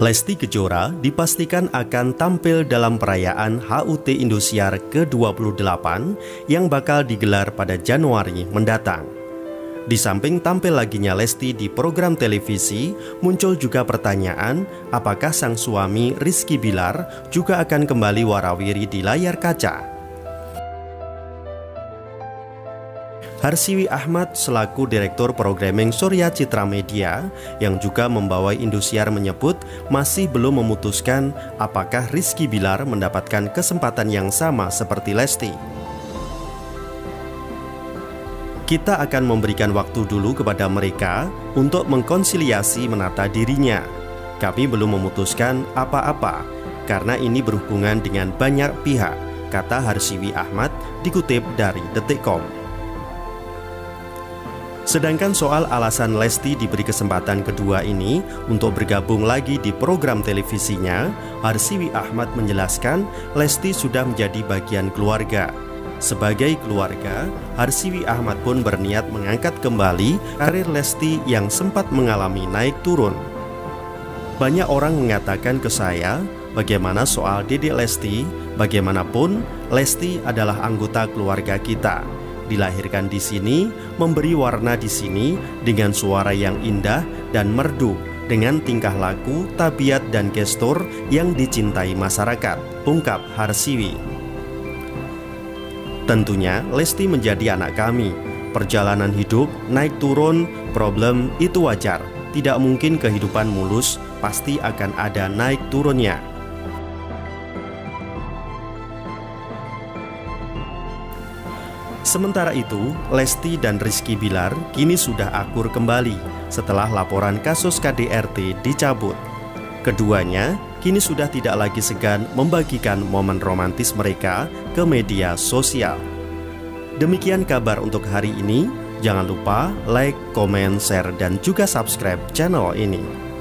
Lesti Kejora dipastikan akan tampil dalam perayaan HUT Indosiar ke-28 yang bakal digelar pada Januari mendatang. Di samping tampil laginya Lesti di program televisi, muncul juga pertanyaan apakah sang suami Rizky Bilar juga akan kembali warawiri di layar kaca. Harsiwi Ahmad selaku Direktur Programming Surya Citra Media yang juga membawai Indosiar menyebut masih belum memutuskan apakah Rizky Bilar mendapatkan kesempatan yang sama seperti Lesti. Kita akan memberikan waktu dulu kepada mereka untuk mengkonsiliasi menata dirinya. Kami belum memutuskan apa-apa karena ini berhubungan dengan banyak pihak, kata Harsiwi Ahmad dikutip dari Detik.com. Sedangkan soal alasan Lesti diberi kesempatan kedua ini untuk bergabung lagi di program televisinya, Harsiwi Ahmad menjelaskan Lesti sudah menjadi bagian keluarga. Sebagai keluarga, Harsiwi Ahmad pun berniat mengangkat kembali karir Lesti yang sempat mengalami naik turun. Banyak orang mengatakan ke saya, bagaimana soal Dedek Lesti? Bagaimanapun, Lesti adalah anggota keluarga kita. Dilahirkan di sini, memberi warna di sini dengan suara yang indah dan merdu, dengan tingkah laku, tabiat dan gestur yang dicintai masyarakat, ungkap Harsiwi. Tentunya Lesti menjadi anak kami. Perjalanan hidup, naik turun, problem itu wajar. Tidak mungkin kehidupan mulus, pasti akan ada naik turunnya. Sementara itu, Lesti dan Rizky Bilar kini sudah akur kembali setelah laporan kasus KDRT dicabut. Keduanya kini sudah tidak lagi segan membagikan momen romantis mereka ke media sosial. Demikian kabar untuk hari ini. Jangan lupa like, komen, share, dan juga subscribe channel ini.